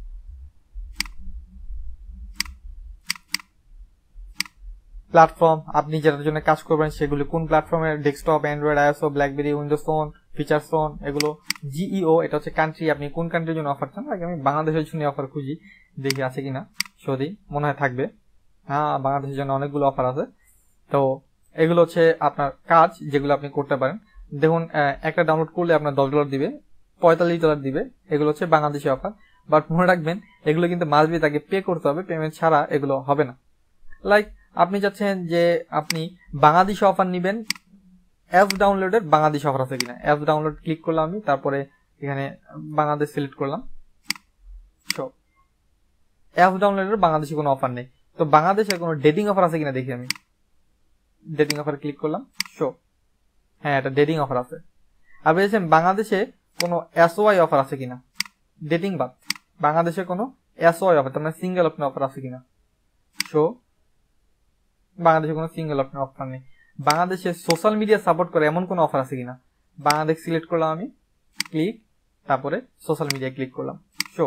প্ল্যাটফর্ম, আপনি যেটার জন্য কাজ করবেন সেগুলি কোন প্ল্যাটফর্মের, desktop, android, iOS, BlackBerry, Windows phone, feature phone, এগুলো। জিইও এটা হচ্ছে কান্ট্রি, আপনি কোন কান্ট্রির জন্য অফার চান। আগে আমি বাংলাদেশের জন্য অফার খুঁজি, দেখি আছে কিনা, সরি মনে হয় থাকবে, হ্যাঁ বাংলাদেশের জন্য অনেকগুলো অফার আছে। তো এগুলো হচ্ছে আপনার কাজ যেগুলো আপনি করতে পারেন। দেখুন একটা ডাউনলোড করলে আপনার দশ ডলার দিবে, পঁয়তাল্লিশ ডলার দিবে, এগুলো হচ্ছে বাংলাদেশি অফার। বাট মনে রাখবেন এগুলো কিন্তু মাসবি তাকে পে করতে হবে, পেমেন্ট ছাড়া এগুলো হবে না। লাইক আপনি চাচ্ছেন যে আপনি বাংলাদেশি অফার নেবেন, অ্যাপস ডাউনলোডের বাংলাদেশি অফার আছে কিনা, অ্যাপস ডাউনলোড ক্লিক করলাম আমি, তারপরে এখানে বাংলাদেশ সিলেক্ট করলাম। সো অ্যাপস ডাউনলোডের বাংলাদেশি কোনো অফার নেই, তো বাংলাদেশের কোনো ডেটিং অফার আছে কিনা দেখি আমি, ডেটিং অফার ক্লিক করলাম। শো, হ্যাঁ এটা ডেটিং অফার আছে। আপনি বলছেন বাংলাদেশে কোনো এসওয়াই অফার আছে কিনা, ডেটিং বাদ, বাংলাদেশে কোনো এসওয়াই অফার তার মানে সিঙ্গেল অপশন অফার আছে কিনা। শো, বাংলাদেশে কোনো সিঙ্গেল অপশন অফার নেই। বাংলাদেশে সোশ্যাল মিডিয়া সাপোর্ট করে এমন কোনো অফার আছে কিনা, বাংলাদেশ সিলেক্ট করলাম আমি, ক্লিক, তারপরে সোশ্যাল মিডিয়া ক্লিক করলাম। শো,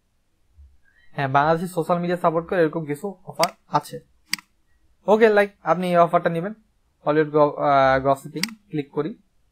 হ্যাঁ বাংলাদেশে সোশ্যাল মিডিয়া সাপোর্ট করে এরকম কিছু অফার আছে। ওকে, লাইক আপনি এই অফারটা নেবেন, হলিউড গসিপিং ক্লিক করি।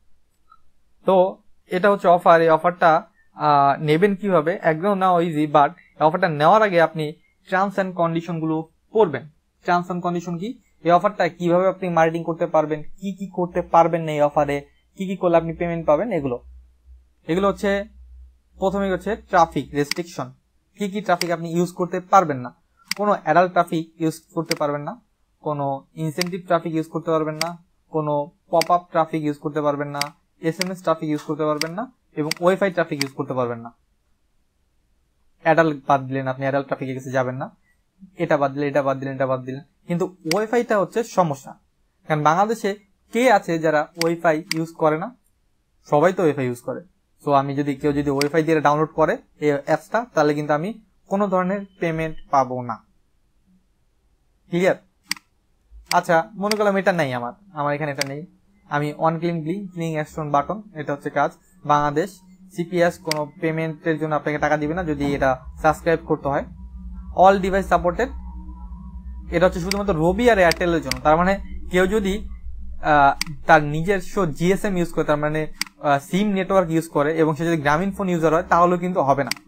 তো এটা হচ্ছে অফার, এই অফারটা নেবেন কিভাবে, একদম নেওয়া ইজি, বাট অফারটা নেওয়ার আগে আপনি টার্মস অ্যান্ড কন্ডিশন গুলো পড়বেন। টার্মস অ্যান্ড কন্ডিশন কি, এই অফারটা কিভাবে আপনি মার্কেটিং করতে পারবেন, কি কি করতে পারবেন না এই অফারে, কি কি করলে আপনি পেমেন্ট পাবেন, এগুলো এগুলো হচ্ছে প্রথমে হচ্ছে ট্রাফিক রেস্ট্রিকশন, কি কি ট্রাফিক আপনি ইউজ করতে পারবেন না। কোনো অ্যাডাল্ট ট্রাফিক ইউজ করতে পারবেন না, কোনো ইনসেন্টিভ ট্রাফিক ইউজ করতে পারবেন না, কোনো পপ আপ ট্রাফিক ইউজ করতে পারবেন না, S M S traffic use করতে পারবেন না, এবং ওয়াইফাই ট্রাফিক ইউজ করতে পারবেন না। অ্যাডাল্ট বাদ দিলেন, আপনি অ্যাডাল্ট ট্রাফিকের কাছে যাবেন না, এটা বাদ দিলেন, এটা বাদ দিলেন, এটা বাদ দিলেন। কিন্তু ওয়াইফাইটা হচ্ছে সমস্যা, কারণ বাংলাদেশে কে আছে যারা ওয়াইফাই ইউজ করে না, সবাই তো ওয়াইফাই ইউজ করে। সো আমি যদি কেউ যদি ওয়াইফাই দিয়ে ডাউনলোড করে এই অ্যাপসটা, তাহলে কিন্তু আমি কোনো ধরনের পেমেন্ট পাবো না। ক্লিয়ার? আচ্ছা মনে করলাম এটা নেই, আমার আমার এখানে এটা নেই, আমি on click click click action button, এটা হচ্ছে কাজ। বাংলাদেশ সিপিএস কোনো পেমেন্টের জন্য আপনাকে টাকা দিবে না যদি এটা সাবস্ক্রাইব করতে হয়। অল ডিভাইস সাপোর্টেড, এটা হচ্ছে শুধুমাত্র রবি আর এয়ারটেলের জন্য। তার মানে কেউ যদি তার নিজস্ব জিএসএম ইউজ করে, তার মানে সিম নেটওয়ার্ক ইউজ করে, এবং সে যদি গ্রামীণ ফোন ইউজার হয় তাহলেও কিন্তু হবে না,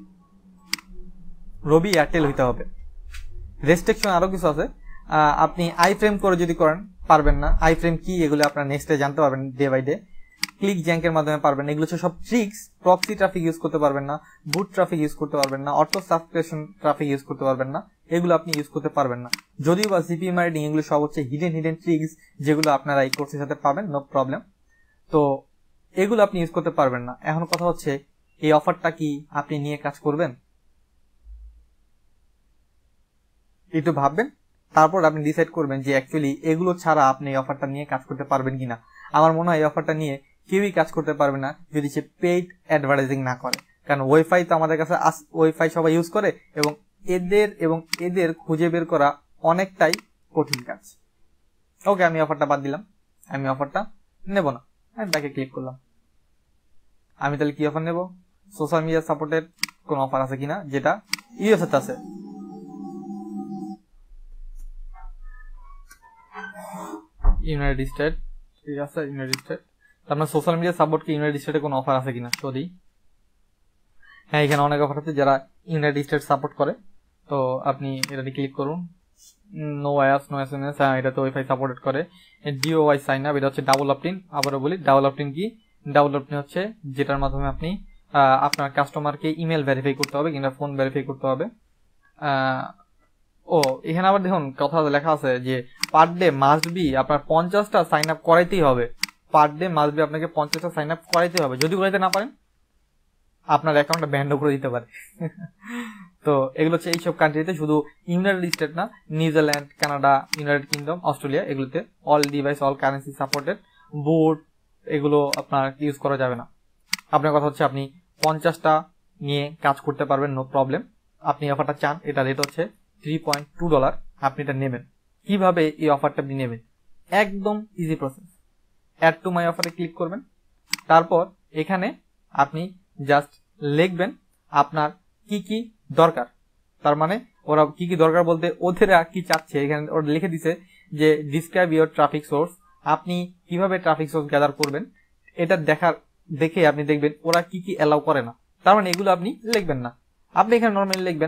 রবি এয়ারটেল হইতে হবে। রেস্ট্রিকশন আরো কিছু আছে, আপনি আই ফ্রেম করে যদি করেন পারবেন না। আই ফ্রেম কি এগুলো আপনার নেক্সটে জানতে পারবেন ডে বাই ডে। ক্লিক জ্যাঙ্কের মাধ্যমে পারবেন, এগুলো হচ্ছে সব ট্রিক্স। প্রক্সি ট্রাফিক ইউজ করতে পারবেন না, বুট ট্রাফিক ইউজ করতে পারবেন না, অটো সাবস্ক্রিপশন ট্রাফিক ইউজ করতে পারবেন না, এগুলো আপনি ইউজ করতে পারবেন না। যদিও বা সিপি মার্কেটিং এগুলো সব হচ্ছে হিডেন হিডেন ট্রিক্স, যেগুলো আপনারা এই কোর্সের সাথে পাবেন, নো প্রবলেম। তো এগুলো আপনি ইউজ করতে পারবেন না। এখন কথা হচ্ছে এই অফারটা কি আপনি নিয়ে কাজ করবেন, একটু ভাববেন, তারপর আপনি ডিসাইড করবেন যে অ্যাকচুয়ালি এগুলো ছাড়া আপনি এই অফারটা নিয়ে কাজ করতে পারবেন কিনা। আমার মনে হয় এই অফারটা নিয়ে কেউই কাজ করতে পারবে না যদি সে পেইড অ্যাডভার্টাইজিং না করে, কারণ ওয়াইফাই তো আমাদের কাছে ওয়াইফাই সবাই ইউজ করে, এবং এদের এবং এদের খুঁজে বের করা অনেকটাই কঠিন কাজ। ওকে, আমি অফারটা বাদ দিলাম, আমি অফারটা নেব না, আমি ব্যাকে ক্লিক করলাম। আমি তাহলে কি অফার নেব, সোশ্যাল মিডিয়া সাপোর্টের কোন অফার আছে কিনা যেটা ইউএস এতে আছে। ইউনাইটেড স্টেট, ঠিক আছে ইউনাইটেড স্টেট, আপনার সোশ্যাল মিডিয়া সাপোর্ট কি ইউনাইটেড স্টেটে কোনো অফার আছে কিনা সরি। হ্যাঁ এখানে অনেক অফার আছে যারা ইউনাইটেড স্টেট সাপোর্ট করে, তো আপনি এটাতে ক্লিক করুন। নো ওয়াইস নো এসএমএস, হ্যাঁ এটা তো ওয়াইফাই সাপোর্টেড করে। ডিওওয়াই সাইন আপ, এটা হচ্ছে ডাবল অপটিন। আবারও বলি ডাবল অপটিন কি, ডাবল অপটিন হচ্ছে যেটার মাধ্যমে আপনি আপনার কাস্টমারকে ইমেল ভেরিফাই করতে হবে কিংবা ফোন ভেরিফাই করতে হবে। ও এখানে আবার দেখুন কথা লেখা আছে যে পার ডে মাস্ট বি আপনার পঞ্চাশটা সাইন আপ করাইতেই হবে, পার ডে মাস্ট বি আপনাকে পঞ্চাশটা সাইন আপ করাইতে হবে। যদি করাইতে না পারেন আপনার অ্যাকাউন্টটা ব্যান্ড করে দিতে পারে। তো এগুলো হচ্ছে এইসব কান্ট্রিতে, শুধু ইউনাইটেড স্টেট না, New Zealand, Canada, United Kingdom, Australia, এগুলোতে all device all currency supported. But এগুলো আপনার ইউজ করা যাবে না। আপনার কথা হচ্ছে আপনি পঞ্চাশটা নিয়ে কাজ করতে পারবেন, নো প্রবলেম। আপনি অফারটা চান, এটা রেট হচ্ছে থ্রি পয়েন্ট টু ডলার। আপনি এটা নেবেন। কিভাবে এই অফারটা আপনি নেবেন, একদম easy process. Add to my অফারে ক্লিক করবেন, তারপর এখানে আপনি জাস্ট লিখবেন আপনার কি কি দরকার। তার মানে ওরা কি কি দরকার বলতে ওদের কি চাচ্ছে, এখানে ওরা লিখে দিছে যে ডিসক্রাইব ইউর ট্রাফিক সোর্স, আপনি কিভাবে ট্রাফিক সোর্স গ্যাদার করবেন এটা দেখার দেখে আপনি দেখবেন ওরা কি কি অ্যালাউ করে না, তার মানে এগুলো আপনি লিখবেন না, আপনি এখানে নর্মালি লিখবেন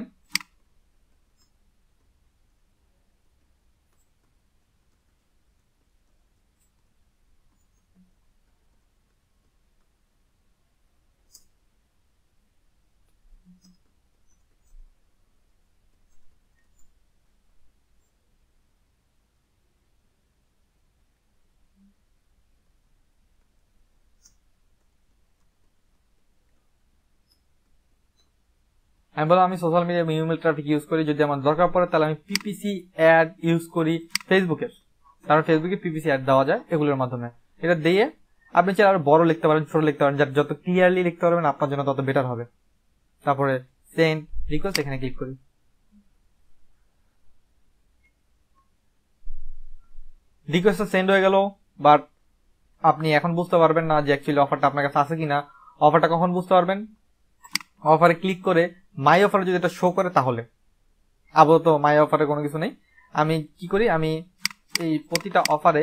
আমি বললাম আমি social media email traffic use করি, যদি আমার দরকার পড়ে তাহলে আমি পিপিসি অ্যাড ইউজ করি ফেসবুকের, কারণ ফেসবুকে পিপিসি অ্যাড দেওয়া যায় এগুলোর মাধ্যমে। এটা দিয়ে আপনি চাইলে আরো বড় লিখতে পারেন, ছোট লিখতে পারেন, যত ক্লিয়ারলি লিখতে পারবেন আপনার জন্য তত বেটার হবে। তারপরে সেন্ড রিকোয়েস্ট এখানে ক্লিক করি, রিকোয়েস্টটা সেন্ড হয়ে গেল, বাট আপনি এখন বুঝতে পারবেন না যে অ্যাকচুয়ালি অফারটা আপনার কাছে আছে কিনা। অফারটা কখন বুঝতে পারবেন? অফারে ক্লিক করে মাই অফারে যদি এটা শো করে তাহলে। আপাতত মাই অফারে কোনো কিছু নেই। আমি কি করি, আমি এই প্রতিটা অফারে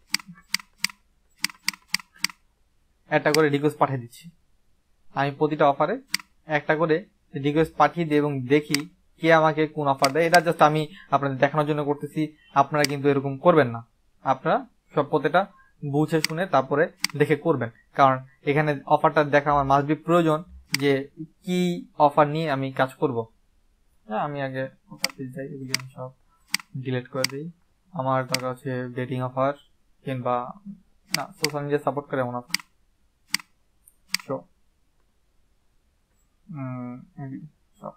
একটা করে রিকোয়েস্ট পাঠিয়ে দিচ্ছি। আমি প্রতিটা অফারে একটা করে রিকোয়েস্ট পাঠিয়ে দিই এবং দেখি কে আমাকে কোন অফার দেয়। এটা জাস্ট আমি আপনাদের দেখানোর জন্য করতেছি, আপনারা কিন্তু এরকম করবেন না। আপনারা সব প্রতিটা বুঝে শুনে তারপরে দেখে করবেন, কারণ এখানে অফারটা দেখা আমার মাস্ট বি প্রয়োজন যে কি অফার নিয়ে আমি কাজ করব। হ্যাঁ, আমি আগে অফার পেজ যাই, এগুলি আমি সব ডিলিট করে দিই। আমার দরকার হচ্ছে ডেটিং অফার কিংবা না সোশ্যাল মিডিয়া সাপোর্ট করে এমন অফার। সো সব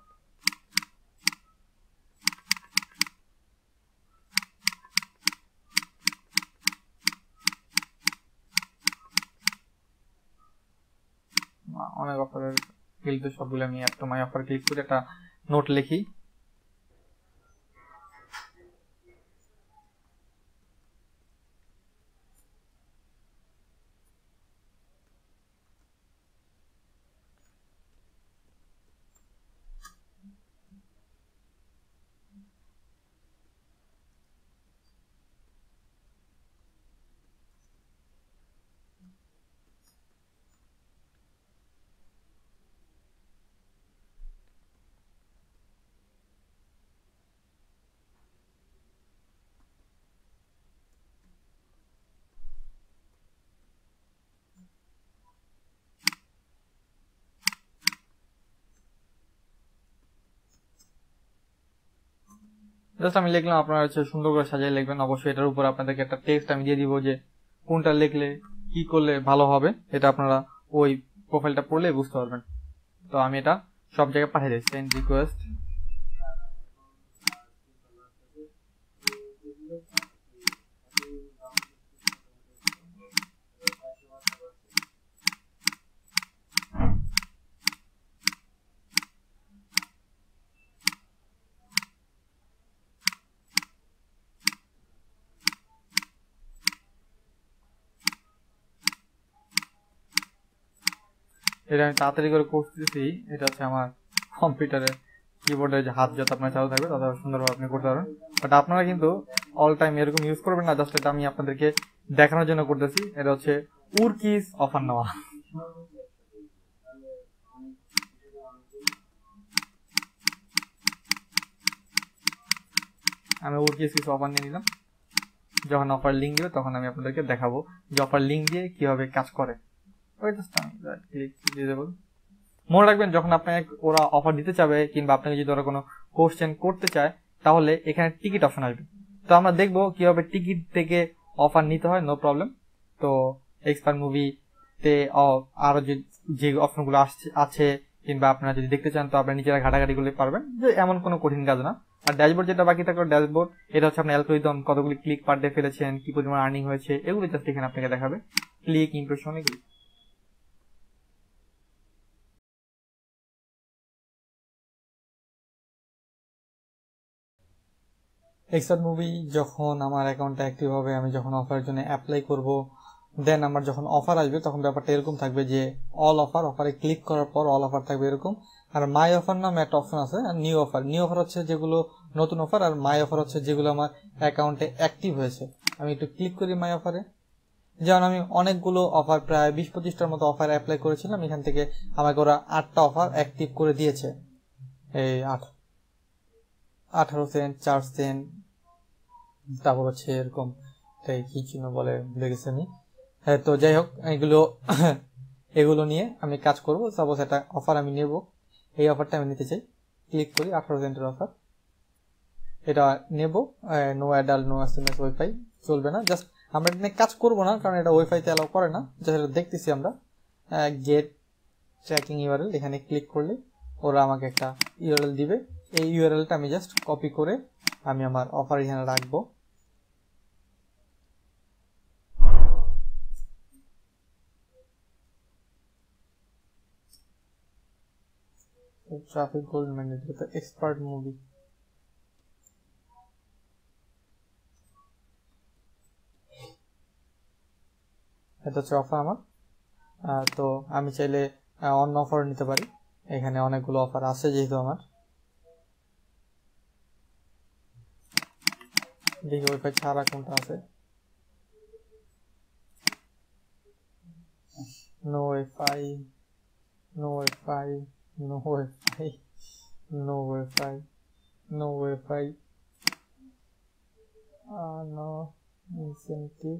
অনেক অফারের ক্লিক তো সবগুলো আমি একটা মাই অফার ক্লিক করে একটা নোট লিখি। জাস্ট আমি লিখলাম, আপনারা হচ্ছে সুন্দর করে সাজিয়ে লিখবেন। অবশ্যই এটার উপর আপনাদেরকে একটা টেক্সট আমি দিয়ে দিব যে কোনটা লিখলে কি করলে ভালো হবে, এটা আপনারা ওই প্রোফাইলটা পড়লে বুঝতে পারবেন। তো আমি এটা সব জায়গায় পাঠিয়ে দিই, সেন্ড রিকোয়েস্ট। এটা আমি তাড়াতাড়ি করে করতেছি, এটা হচ্ছে আমার কম্পিউটারের কিবোর্ডের যে হাত যত আপনার চালু থাকবে তত সুন্দরভাবে আপনি করতে পারবেন। বাট আপনারা কিন্তু অল টাইম এরকম ইউজ করবেন না, জাস্ট এটা আমি আপনাদেরকে দেখানোর জন্য করতেছি। এটা হচ্ছে উরকিস অফার নেওয়া। আমি উরকিস কিছু অফার নিয়ে নিলাম, যখন অফার লিঙ্ক দিবে তখন আমি আপনাদেরকে দেখাবো যে অফার লিঙ্ক দিয়ে কিভাবে কাজ করে। মনে রাখবেন, যখন আপনাকে ওরা অফার দিতে চাবে কিংবা আপনাকে যদি ওরা কোনো কোশ্চেন করতে চায় তাহলে এখানে টিকিট অপশন আসবে। তো আমরা দেখবো কিভাবে টিকিট থেকে অফার নিতে হয়, নো প্রবলেম। তো এক্সপার্ট মুভিতে আরো যে অপশনগুলো আসছে আছে কিংবা আপনারা যদি দেখতে চান তো আপনারা নিজেরা ঘাটাঘাটি করলে পারবেন, যে এমন কোনো কঠিন কাজ না। আর ড্যাশবোর্ড যেটা বাকি থাকলো, ড্যাশবোর্ড এটা হচ্ছে আপনার অ্যালগরিদম, কতগুলি ক্লিক পার ডে ফেলেছেন, কি পরিমাণ আর্নিং হয়েছে, এগুলো জাস্ট এখানে আপনাকে দেখাবে, ক্লিক, ইমপ্রেশন, এগুলি। এক্সপার্ট মুভি যখন আমার অ্যাকাউন্টটা অ্যাক্টিভ হবে, আমি যখন অফারের জন্য অ্যাপ্লাই করব, দেন আমার যখন অফার আসবে তখন ব্যাপারটা এরকম থাকবে যে অল অফার, অফারে ক্লিক করার পর অল অফার থাকবে এরকম, আর মাই অফার নামে একটা অপশন আছে, আর নিউ অফার। নিউ অফার হচ্ছে যেগুলো নতুন অফার, আর মাই অফার হচ্ছে যেগুলো আমার অ্যাকাউন্টে অ্যাক্টিভ হয়েছে। আমি একটু ক্লিক করি মাই অফারে। যেমন আমি অনেকগুলো অফার, প্রায় বিশ পঁচিশটার মতো অফার অ্যাপ্লাই করেছিলাম, এখান থেকে আমাকে ওরা আটটা অফার অ্যাক্টিভ করে দিয়েছে। এই আট আঠারো সেন্ট, চার সেন্ট, তারপর হচ্ছে এরকম কি চিহ্ন বলে ভুলে গেছি আমি। হ্যাঁ, তো যাই হোক, এগুলো এগুলো নিয়ে আমি কাজ করব। সাপোজ একটা অফার আমি নেব, এই অফারটা আমি নিতে চাই, ক্লিক করি আঠারো সেন্টের অফার, এটা নেব। No adult, no SMS, wifi চলবে না। জাস্ট আমরা এটা নিয়ে কাজ করবো না, কারণ এটা ওয়াইফাইতে অ্যালাউ করে না। জাস্ট এটা দেখতেছি আমরা। গেট ট্র্যাকিং ইউআরএল, এখানে ক্লিক করলে ওরা আমাকে একটা ইউআরএল দিবে। এই ইউআরএলটা আমি জাস্ট কপি করে আমি আমার অফার এখানে রাখবো। ট্রাফিক গোল্ড ম্যান্ডেট, এটা এক্সপার্ট মুভি। এটা হচ্ছে অফার আমার। তো আমি চাইলে অন্য অফার নিতে পারি, এখানে অনেকগুলো অফার আছে যেহেতু আমার। দেখি ওয়াইফাই ছাড়া কোনটা আছে। No wifi, no wifi, no wifi, no wifi, no wifi, no incentive,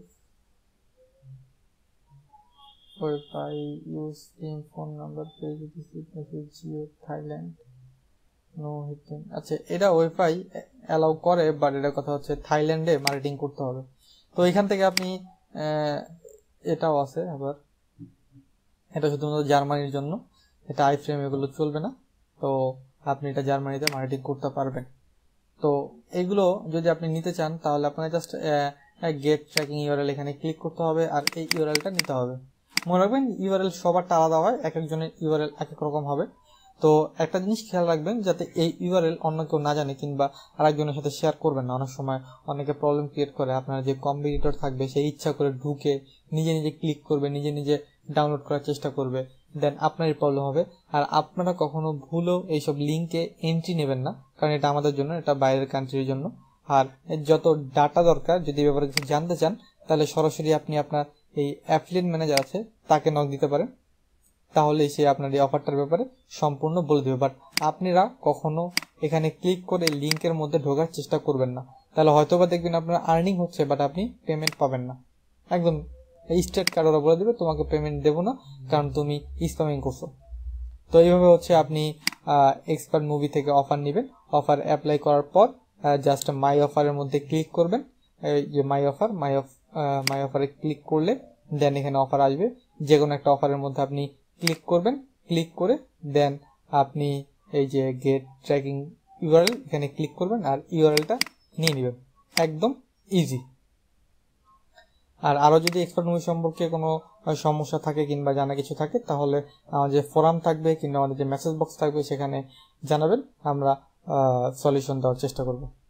wifi use team phone number, page receive message, geo Thailand, no hitting. আচ্ছা, এটা ওয়াইফাই অ্যালাউ করে, বাট এটা কথা হচ্ছে থাইল্যান্ডে মার্কেটিং করতে হবে। তো এখান থেকে আপনি, এটাও আছে আবার, এটা শুধুমাত্র জার্মানির জন্য, এটা আইফ্রেম এগুলো চলবে না। তো আপনি এটা জার্মানিতে মার্কেটিং করতে পারবেন। তো এগুলো যদি আপনি নিতে চান তাহলে আপনাকে জাস্ট গেট ট্র্যাকিং ইউআরএল এখানে ক্লিক করতে হবে, আর এই ইউআরএলটা নিতে হবে। মনে রাখবেন ইউআরএল সবারটা আলাদা হয়, এক একজনের ইউআরএল এক এক রকম হবে। তো একটা জিনিস খেয়াল রাখবেন, যাতে এই ইউআরএল অন্য কেউ না জানে কিংবা আরেকজনের সাথে শেয়ার করবেন না। অনেক সময় অনেকে প্রবলেম ক্রিয়েট করে, আপনার যে কম্পিটিটর থাকবে সে ইচ্ছা করে ঢুকে নিজে নিজে ক্লিক করবে, নিজে নিজে ডাউনলোড করার চেষ্টা করবে, দেন আপনারই প্রবলেম হবে। আর আপনারা কখনো ভুলেও এইসব লিঙ্কে এন্ট্রি নেবেন না, কারণ এটা আমাদের জন্য, এটা বাইরের কান্ট্রির জন্য। আর যত ডাটা দরকার, যদি ব্যাপারে কিছু জানতে চান তাহলে সরাসরি আপনি আপনার এই অ্যাফিলিয়েট ম্যানেজার আছে তাকে নক দিতে পারেন, তাহলে সে আপনার এই অফারটার ব্যাপারে সম্পূর্ণ বলে দেবে। বাট আপনারা কখনো এখানে ক্লিক করে লিঙ্কের মধ্যে ঢোকার চেষ্টা করবেন না, তাহলে হয়তোবা দেখবেন আপনার আর্নিং হচ্ছে বাট আপনি পেমেন্ট পাবেন না। একদম স্টেট কার্ড ওরা বলে দেবে তোমাকে পেমেন্ট দেবো না, কারণ তুমি স্প্যামিং করছো। তো এইভাবে হচ্ছে আপনি এক্সপার্ট মুভি থেকে অফার নেবেন। অফার অ্যাপ্লাই করার পর জাস্ট মাই অফারের মধ্যে ক্লিক করবেন, এই যে মাই অফার, মাই অফ মাই অফারে ক্লিক করলে দেন এখানে অফার আসবে। যে কোনো একটা অফারের মধ্যে আপনি ক্লিক করবেন, ক্লিক করে দেন আপনি এই যে গেট ট্র্যাকিং ইউআরএল এখানে ক্লিক করবেন আর ইউআরএলটা নিয়ে নেবেন। একদম ইজি। আর আরও যদি এক্সপার্ট মুভি সম্পর্কে কোনো সমস্যা থাকে কিংবা জানা কিছু থাকে তাহলে আমাদের যে ফোরাম থাকবে কিংবা আমাদের যে মেসেজ বক্স থাকবে সেখানে জানাবেন, আমরা সলিউশন দেওয়ার চেষ্টা করব।